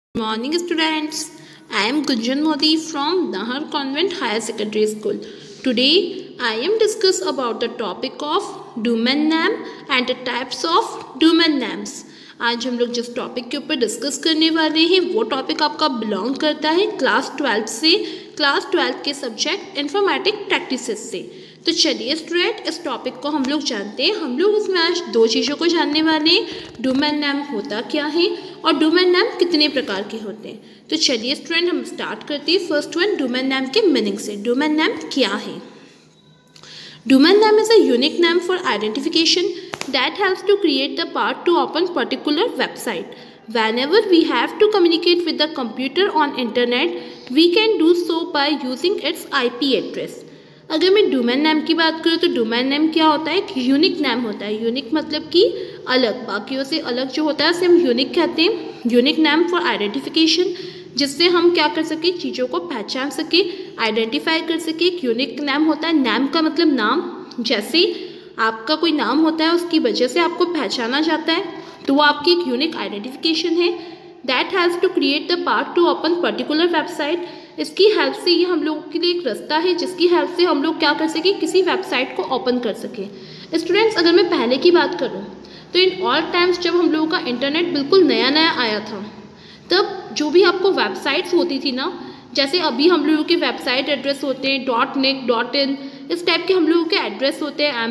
Morning students, I am Gunjan Modi from Nahar Convent Higher Secondary School. Today I am discuss about the topic of domain name and the types of domain names. आज हम लोग जिस topic के ऊपर discuss करने वाले हैं वो टॉपिक आपका बिलोंग करता है क्लास 12 से, क्लास 12 के सब्जेक्ट इन्फॉर्मेटिक प्रैक्टिसेस से। तो चलिए स्टूडेंट, इस टॉपिक को हम लोग जानते हैं। हम लोग इसमें आज दो चीज़ों को जानने वाले हैं, डोमेन नेम होता क्या है और डोमेन नेम कितने प्रकार के होते हैं। तो चलिए स्टूडेंट, हम स्टार्ट करते हैं फर्स्ट वन डोमेन नेम के मीनिंग से। डोमेन नेम क्या है? Domain name is a unique name for identification that helps to create the path to open particular website. Whenever we have to communicate with the computer on internet, we can do so by using its IP address. अगर मैं domain name की बात करूँ तो domain name क्या होता है? एक यूनिक नेम होता है। यूनिक मतलब कि अलग, बाकियों से अलग जो होता है उसे हम यूनिक कहते हैं। यूनिक नेम फॉर आइडेंटिफिकेशन, जिससे हम क्या कर सके, चीज़ों को पहचान सके, आइडेंटिफाई कर सके। एक यूनिक नेम होता है। नेम का मतलब नाम, जैसे आपका कोई नाम होता है उसकी वजह से आपको पहचाना जाता है, तो वो आपकी एक यूनिक आइडेंटिफिकेशन है। That has to create the path to open particular website. इसकी हेल्प से ये हम लोगों के लिए एक रास्ता है जिसकी हेल्प से हम लोग क्या कर सके, किसी वेबसाइट को ओपन कर सके। स्टूडेंट्स, अगर मैं पहले की बात करूँ तो इन ऑल टाइम्स जब हम लोगों का इंटरनेट बिल्कुल नया नया आया था, तब जो भी आपको वेबसाइट्स होती थी ना, जैसे अभी हम लोगों के वेबसाइट एड्रेस होते हैं .net.in, इस टाइप के हम लोगों के एड्रेस होते हैं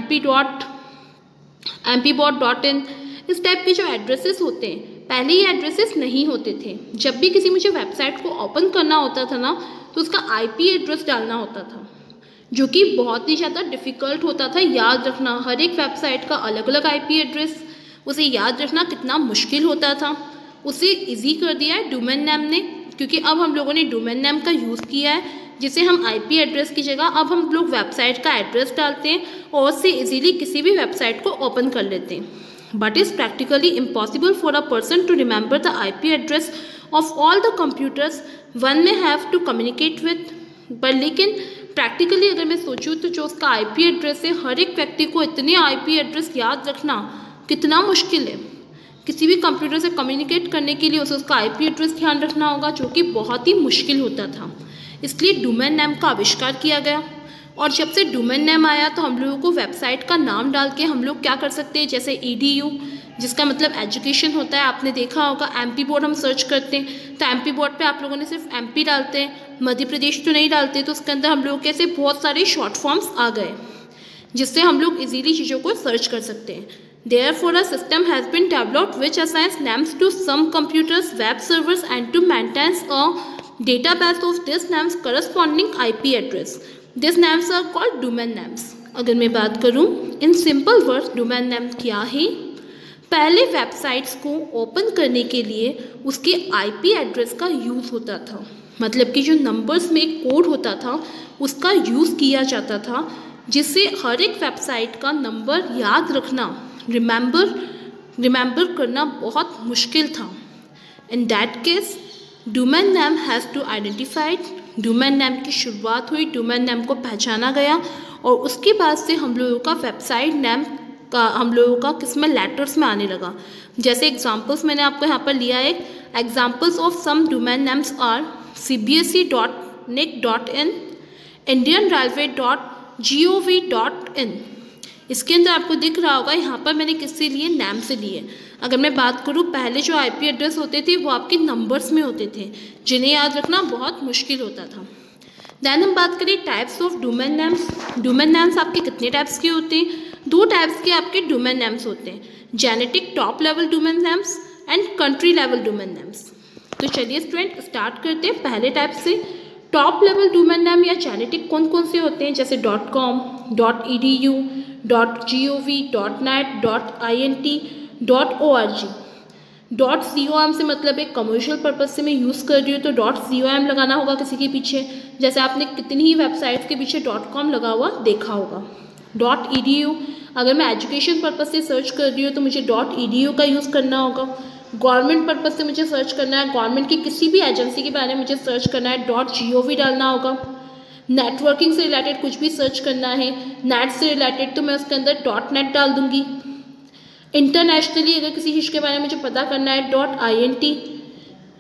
mpbot.in, इस टाइप के जो एड्रेसेस होते हैं, पहले ये एड्रेसेस नहीं होते थे। जब भी किसी मुझे वेबसाइट को ओपन करना होता था ना, तो उसका IP एड्रेस डालना होता था, जो कि बहुत ही ज़्यादा डिफ़िकल्ट होता था याद रखना। हर एक वेबसाइट का अलग अलग IP एड्रेस, उसे याद रखना कितना मुश्किल होता था। उसे इजी कर दिया है डोमेन नेम ने, क्योंकि अब हम लोगों ने डोमेन नेम का यूज़ किया है, जिसे हम IP एड्रेस की जगह अब हम लोग वेबसाइट का एड्रेस डालते हैं और उससे इजीली किसी भी वेबसाइट को ओपन कर लेते हैं। But is practically impossible for a person to remember the IP address of all the computers one में हैव टू कम्युनिकेट विद। पर लेकिन प्रैक्टिकली अगर मैं सोचूँ तो जो उसका IP एड्रेस है, हर एक व्यक्ति को इतने IP एड्रेस याद रखना कितना मुश्किल है। किसी भी कंप्यूटर से कम्युनिकेट करने के लिए उसे उसका IP एड्रेस ध्यान रखना होगा, जो कि बहुत ही मुश्किल होता था। इसलिए डोमेन नेम का आविष्कार किया गया। और जब से डोमेन नेम आया तो हम लोगों को वेबसाइट का नाम डाल के हम लोग क्या कर सकते हैं, जैसे EDU, जिसका मतलब एजुकेशन होता है। आपने देखा होगा MP बोर्ड हम सर्च करते हैं तो MP बोर्ड पे आप लोगों ने सिर्फ MP डालते हैं, मध्य प्रदेश तो नहीं डालते, तो उसके अंदर हम लोग कैसे बहुत सारे शॉर्ट फॉर्म्स आ गए, जिससे हम लोग इजीली चीज़ों को सर्च कर सकते हैं। Therefore, a system has been developed which assigns names to some computers, web servers, and to maintains a database of these names corresponding IP address. These names are called domain names. अगर मैं बात करूँ in simple words, domain name क्या है? पहले websites को open करने के लिए उसके IP एड्रेस का यूज़ होता था, मतलब कि जो नंबर्स में कोड होता था उसका यूज़ किया जाता था, जिससे हर एक वेबसाइट का नंबर याद रखना, रिमेंबर करना बहुत मुश्किल था। In that case domain name has to identified. Domain name की शुरुआत हुई, डोमेन नेम को पहचाना गया और उसके बाद से हम लोगों का वेबसाइट नेम का हम लोगों का किसमें लेटर्स में आने लगा। जैसे एग्जांपल्स मैंने आपको यहाँ पर लिया है। Examples of some domain names are cbse.nic.in, indianrailway.gov.in। इसके अंदर आपको दिख रहा होगा, यहाँ पर मैंने किससे लिए, नेम से लिए। अगर मैं बात करूँ, पहले जो IP एड्रेस होते थे वो आपके नंबर्स में होते थे, जिन्हें याद रखना बहुत मुश्किल होता था। दैन हम बात करें types of domain names. Domain names आपके कितने टाइप्स के होते हैं? दो टाइप्स के आपके डोमेन नेम्स होते हैं, genetic top level domain names and country level domain names. तो चलिए स्टूडेंट स्टार्ट करते हैं पहले टाइप से। टॉप लेवल डोमेन नेम या जेनेटिक कौन कौन से होते हैं? जैसे .com, .edu, .gov, .net, .int, .org। .com से मतलब एक कमर्शियल पर्पज़ से मैं यूज़ कर रही हूँ तो .com लगाना होगा किसी के पीछे, जैसे आपने कितनी ही वेबसाइट्स के पीछे .com लगा हुआ देखा होगा। .edu, अगर मैं एजुकेशन पर्पज़ से सर्च कर रही हूँ तो मुझे .edu का यूज़ करना होगा। गवर्नमेंट पर्पज़ से मुझे सर्च करना है, गवर्नमेंट की किसी भी एजेंसी के बारे में मुझे सर्च करना है, .gov डालना होगा। नेटवर्किंग से रिलेटेड कुछ भी सर्च करना है, नेट से रिलेटेड, तो मैं उसके अंदर .net डाल दूँगी। इंटरनेशनली अगर किसी चीज़ के बारे में मुझे पता करना है, .int।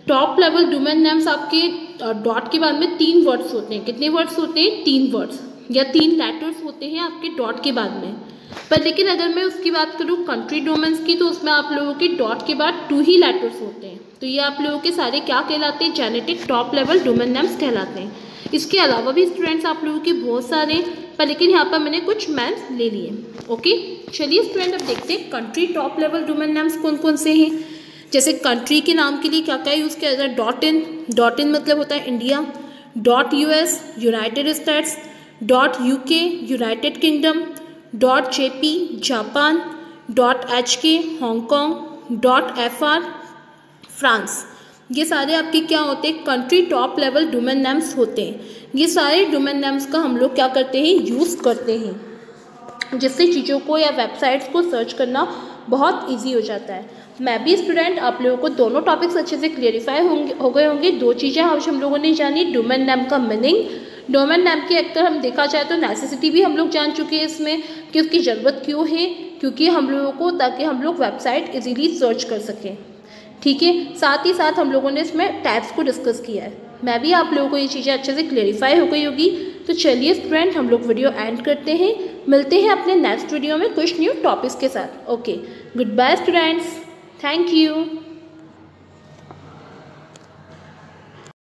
Top level domain names आपके डॉट के बाद में 3 वर्ड्स होते हैं। कितने वर्ड्स होते हैं? 3 वर्ड्स या 3 लेटर्स होते हैं आपके डॉट के बाद में। पर लेकिन अगर मैं उसकी बात करूँ कंट्री डोमेन्स की, तो उसमें आप लोगों के डॉट के बाद 2 ही लेटर्स होते हैं। तो ये आप लोगों के सारे क्या कहलाते हैं? Genetic top level domain names कहलाते हैं। इसके अलावा भी स्टूडेंट्स आप लोगों के बहुत सारे, पर लेकिन यहाँ पर मैंने कुछ मैंस ले लिए। ओके, चलिए स्टूडेंट अब देखते हैं country top level domain names कौन कौन से हैं। जैसे कंट्री के नाम के लिए क्या क्या यूज़ किया जाता है? Dot in. डॉट इन मतलब होता है India. Dot US United States. Dot UK United Kingdom. Dot JP Japan. Dot HK Hong Kong. Dot FR France. ये सारे आपके क्या होते हैं? Country top level domain names होते हैं। ये सारे डोमेन नेम्स का हम लोग क्या करते हैं? यूज़ करते हैं, जिससे चीज़ों को या वेबसाइट्स को सर्च करना बहुत इजी हो जाता है। मैं भी स्टूडेंट आप लोगों को दोनों टॉपिक्स अच्छे से क्लियरिफाई हो गए होंगे। 2 चीज़ें आज हम लोगों ने जानी, डोमेन नेम का मीनिंग, डोमेन नेम की अगर हम देखा जाए तो नेसेसिटी भी हम लोग जान चुके हैं इसमें कि उसकी ज़रूरत क्यों है, क्योंकि हम लोगों को ताकि हम लोग वेबसाइट इजीली सर्च कर सकें। ठीक है, साथ ही साथ हम लोगों ने इसमें टैब्स को डिस्कस किया है। मैं भी आप लोगों को ये चीज़ें अच्छे से क्लियरिफाई हो गई होगी। तो चलिए स्टूडेंट हम लोग वीडियो एंड करते हैं, मिलते हैं अपने नेक्स्ट वीडियो में कुछ न्यू टॉपिक्स के साथ। Okay, goodbye students, thank you.